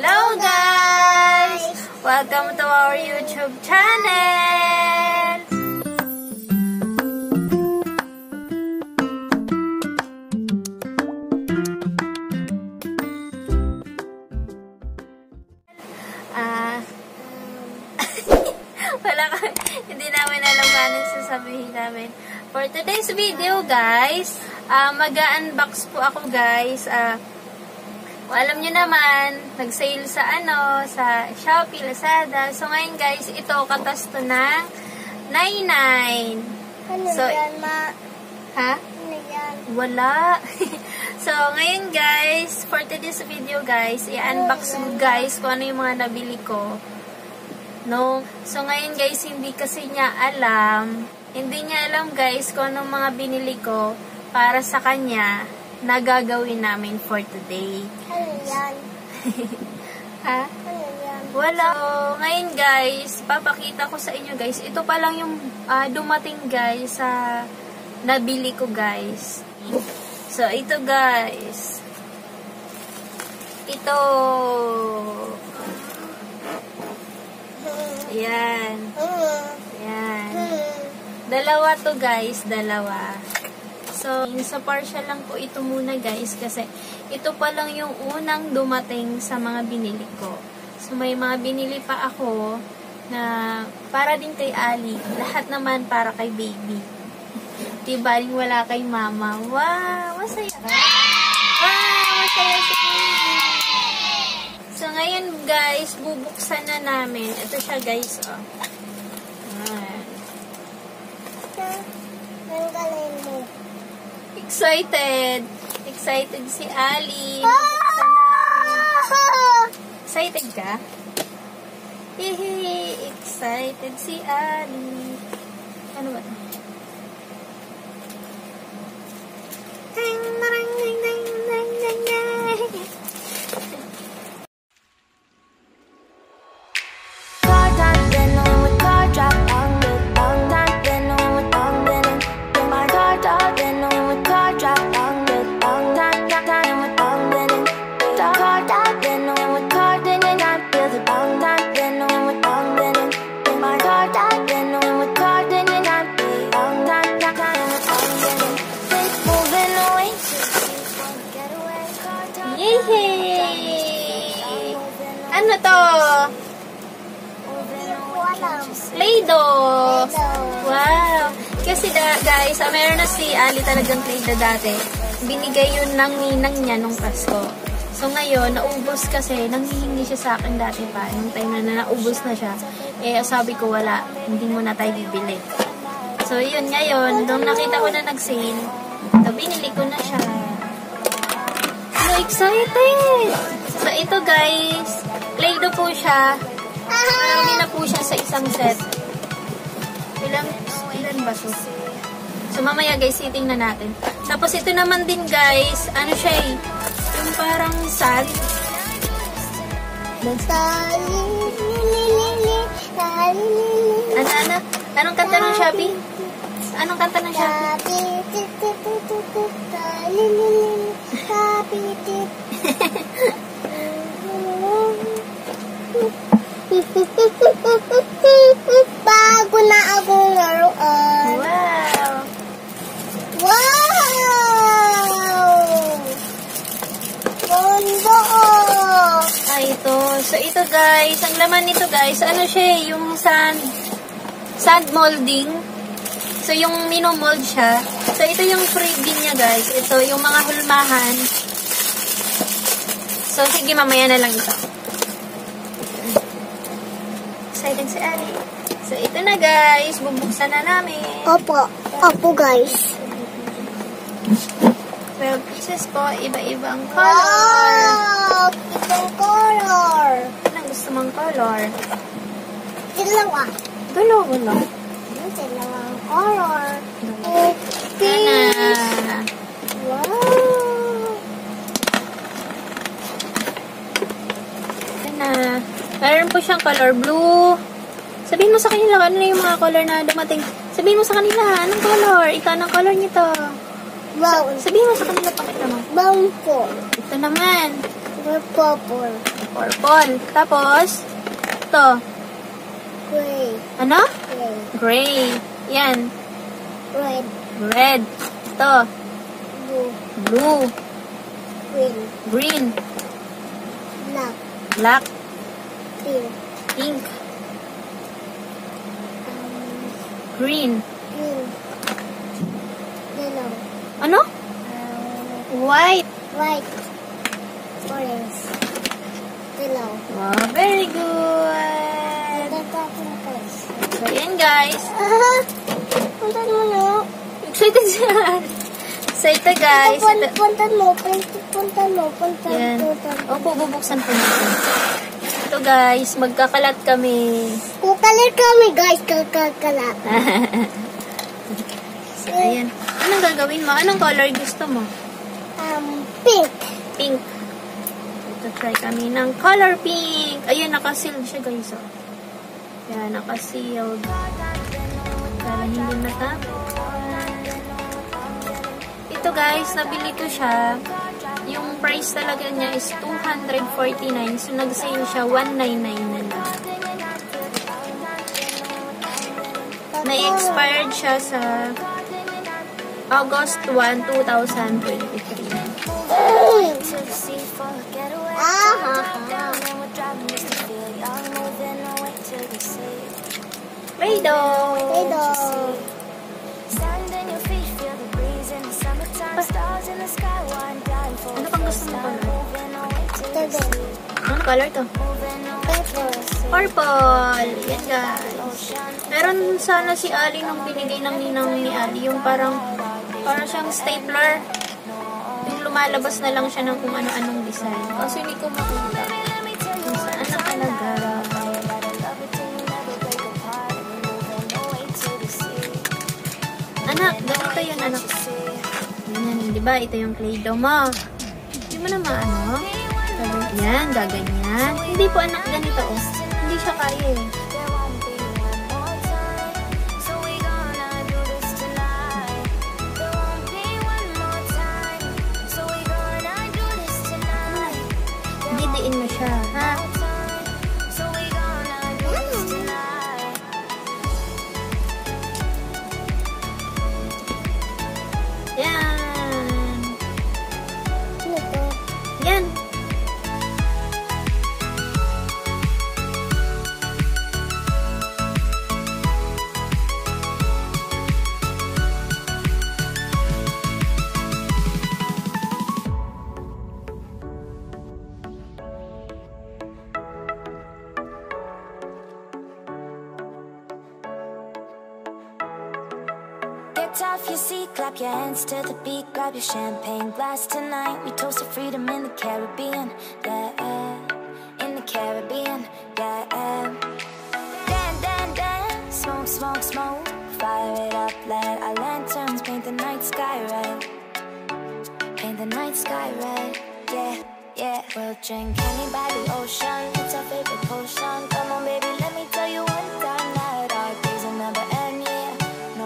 Hello guys! Welcome to our YouTube channel! Wala ka, hindi namin alam anong sasabihin namin. For today's video guys, mag-unbox po ako guys. Alam nyo naman, nag-sale sa sa Shopee, Lazada. So ngayon guys, ito katas to ng 99. So, yan, Ma? ha? Ano yan? Wala. So ngayon guys, for today's video guys, i-unbox ko guys kung ano yung mga nabili ko. No? So ngayon guys, hindi niya alam guys kung anong mga binili ko para sa kanya na gagawin namin for today. Ano yan? Ha? Ano yan? Wala. So, ngayon guys, papakita ko sa inyo guys. Ito pa lang yung dumating guys sa nabili ko guys. So, ito guys. Ito. Ayan. Ayan. Dalawa to guys. Dalawa. So, sa partial lang po ito muna guys kasi ito pa lang yung unang dumating sa mga binili ko. So, may mga binili pa ako na para din kay Ali. Lahat naman para kay baby. Diba, wala kay mama. Wow! Masaya. Wow! Masaya si baby. So, ngayon guys, bubuksan na namin. Ito siya guys, oh. Ayan. Ang galing mo. Excited. Excited si Ali. Bubuksan namin. Excited ka? Hehe. Excited si Ali. Ano ba ito? Ding, ding, ding, ding, ding, ding, ding. Ano to? Play-Doh. Wow. Kasi guys, meron na si Ali talagang Play-Doh dati. Binigay yun ng ninang niya nung Pasko. So ngayon, naubos kasi, nanghihingi siya sa akin dati pa. Nung time na naubos na siya, sabi ko wala, hindi mo na tayo bibili. So yun, ngayon, nung nakita ko na nag-sale, binili ko na siya. So excited! So ito guys, Play-Doh po siya. Marami na po siya sa isang set. Ilan ba so? So mamaya guys, titingnan natin. Tapos ito naman din guys, ano siya eh, yung parang salt. Ano? Anong kanta ng Shopee? Anong kanta ng Shopee? Bago na akong laruan. Wow! Wow! Ganda! Ito. So, ito guys, ang laman nito guys, ano siya, yung sand molding. So, yung minomold siya. So, ito yung freebie niya guys. Ito, yung mga hulmahan. So, sige, mamaya na lang ito. Excited si Ali. So, ito na guys. Bubuksan na namin. Opo. Opo guys. 12 pieces po. Iba-ibang color. Wow! Ibang color. Anong gusto mong color? Dalawa. Dalawa lang. Dalawang color. Okay. Na. Wow! Na. Meron po siyang color blue. Sabihin mo sa kanila, ano na yung mga color na dumating. Sabihin mo sa kanila, anong color? Ito, anong color nito? Brown. Sabihin mo sa kanila, pakita mo. Brown po. Ito naman. Purple. Purple. Tapos, ito. Gray. Ano? Gray. Gray. Yan. Red. Red. Ito. Blue. Blue. Green. Green. Black. Black. Pink. Pink. Green. Green. Yellow. Ano? White. White. Orange. Yellow. Wow, very good. So, yan guys. Puntan mo na. Excited siya. So, ito guys. Puntan mo. Yan. Opo, bubuksan po natin. Ito guys, magkakalat kami. Kukalit kami guys. Kakalat. So, ayan. Anong gagawin mo? Anong color gusto mo? Pink. Pink. Ito, try kami ng color pink. Ayan, nakasealed siya guys. Oh. Yan, nakasealed. Para hindi matapon. Ito guys, nabili ko siya. Yung price talaga niya is 249. So, nag-sale siya 199 na lang. Na-expired siya sa August 1, 2023. Play-Doh! Play-Doh. Ano pang gusto mo color? Today. Ano color to? Purple. Purple! Yan guys. Meron sana si Ali nung binigay ng ninang ni Ali. Yung parang siyang stapler. Yung lumalabas na lang siya ng kung ano-anong design. Kasi hindi ko makita. Kung saan nakalagay. Anak, ganito yun anak. Yan, diba? Ito yung Play-Doh mo. Hindi mo na maano. Yan, gaganyan. Hindi po anak, ganito oh. Hindi siya kaya eh. Didiin mo siya, ha? Yan. Yan. Get off your seat, clap your hands to the beat, grab your champagne glass tonight. We toast to freedom in the Caribbean, yeah, in the Caribbean, yeah. Dan, dan, dan, smoke, smoke, smoke, fire it up, let our lanterns paint the night sky red, paint the night sky red, yeah, yeah. We'll drink honey by the ocean, it's our favorite potion. Come on baby, let me tell you one time that our days will never end, yeah, no.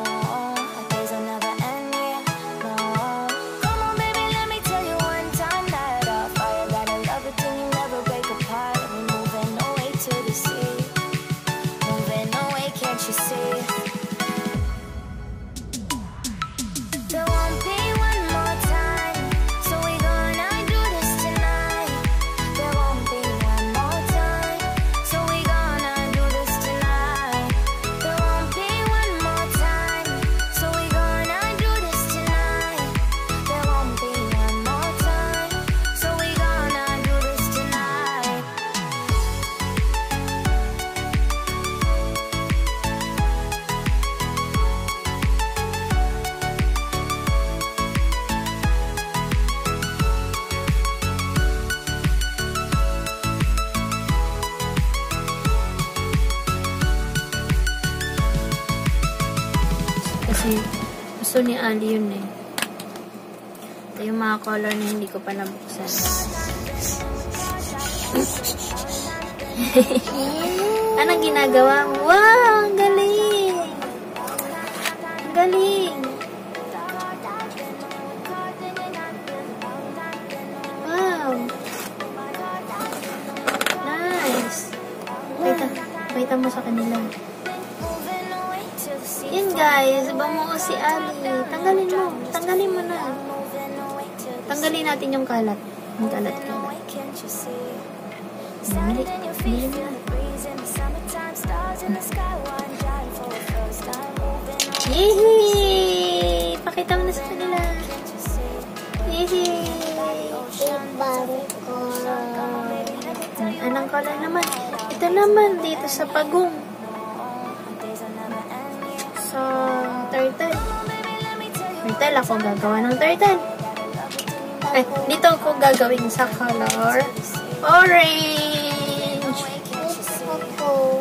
Kasi gusto ni Ali yun eh. Ito yung mga color na hindi ko pa nabuksan. Anong ginagawa mo? Wow! Ang galing! Ang galing! Wow! Pakita mo sa kanila. Yan guys, bumuo si Ali. Tanggalin mo. Tanggalin mo na. Tanggalin natin yung kalat. Yung kalat-kalat. Dali. Dali na. Yehey! Pakita mo na sa kanila. Yehey! Anong color naman? Ito naman dito sa pagong. So, turtle. Turtle ako gagawa ng turtle. Dito ako gagawin sa color orange. Ako.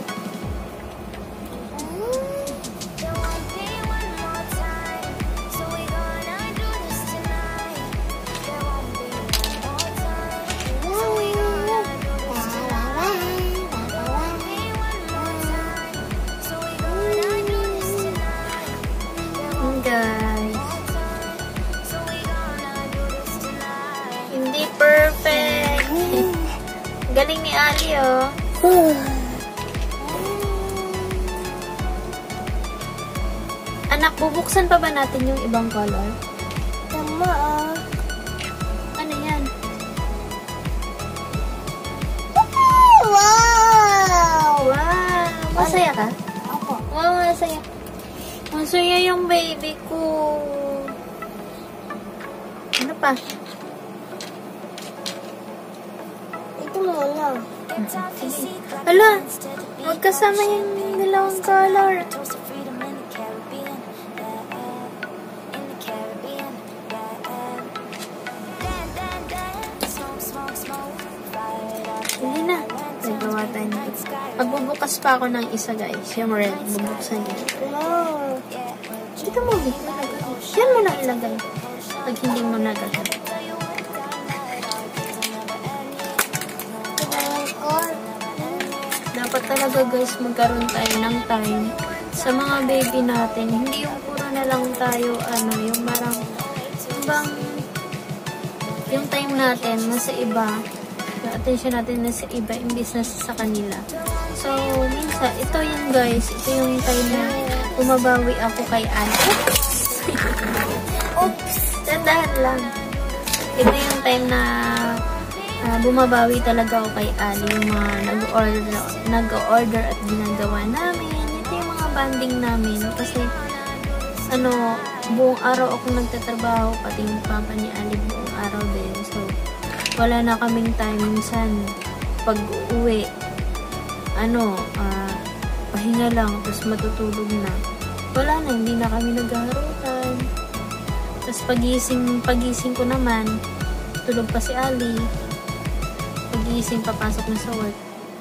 Guys. Hindi perfect. Galing ni Ali, oh. Anak, bubuksan pa ba natin yung ibang color? Tama ah. Ano yan? Wow! Wow! Masaya ka? Ako. Wow, masaya. Masaya yung baby ko. Ano pa? Ito muna. Hala! Magkasama yung dalawang color. Hindi na. Nagawa tayo na. Magbubukas pa ako ng isa, guys. Yung red. Bubuksan niya. Wow. Dito mo, B. Yan mo lang ilagay. Pag hindi mo nagagay. Dapat talaga, guys, magkaroon tayo ng time sa mga baby natin. Hindi yung puro na lang tayo, yung marang, bang, yung time natin nasa iba. Yung attention natin nasa iba, imbis na sa kanila. So, minsan, ito yun, guys. Ito yung time na bumabawi ako kay Anne. Oops! Tandahan lang. Ito yung time na bumabawi talaga ako kay Ali. Yung mga nag-order at ginagawa namin. Ito yung mga banding namin. Kasi, buong araw ako nagtatrabaho. Pati yung papa ni Ali buong araw din. So, wala na kaming time minsan. Pag uwi, pahinga lang, tapos matutulog na. Wala na, hindi na kami naghaharutan. Tapos pagising ko naman, tulog pa si Ali. Pagising, papasok na sa work.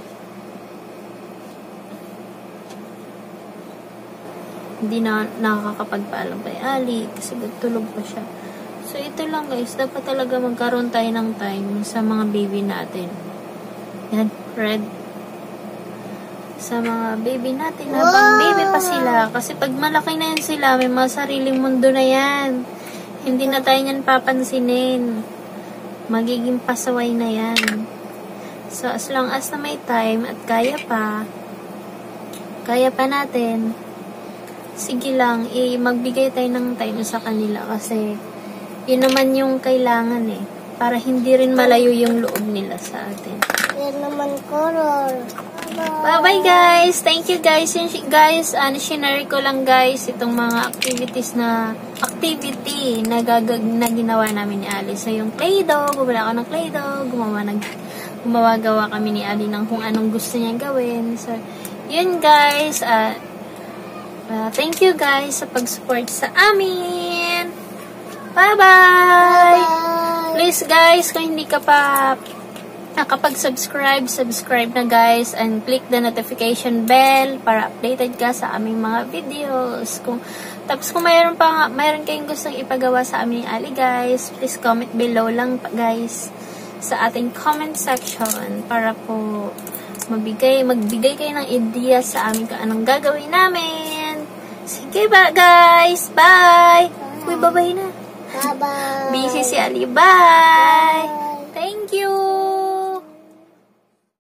Hindi na nakakapagpaalam kay Ali kasi tulog pa siya. So, ito lang guys. Dapat talaga magkaroon tayo ng time sa mga baby natin. Yan, red. Sa mga baby natin, habang baby pa sila. Kasi pag malaki na yan sila, may mga sariling mundo na yan. Hindi na tayo yan papansinin. Magiging pasaway na yan. So, as long as na may time at kaya pa natin, sige lang, magbigay tayo ng time sa kanila kasi yun naman yung kailangan para hindi rin malayo yung loob nila sa atin. Yan naman color. Bye-bye guys! Thank you guys! Sinare ko lang guys itong mga activity na ginawa namin ni Ali. So, yung Play-Doh, bumala ako ng Play-Doh, gumawa kami ni Ali ng kung anong gusto niya gawin. So, yun guys, thank you guys sa pag-support sa amin. Bye-bye! Please guys, kung hindi ka pa nakapag-subscribe, subscribe na guys and click the notification bell para updated ka sa aming mga videos. Tapos kung mayroon kayong gustong ipagawa sa aming Ali guys, please comment below lang guys sa ating comment section para po magbigay kayo ng idea sa amin kung anong gagawin namin. Sige ba guys? Bye! Uy, bye-bye na. Bye-bye. Busy si Ali. Bye! Thank you!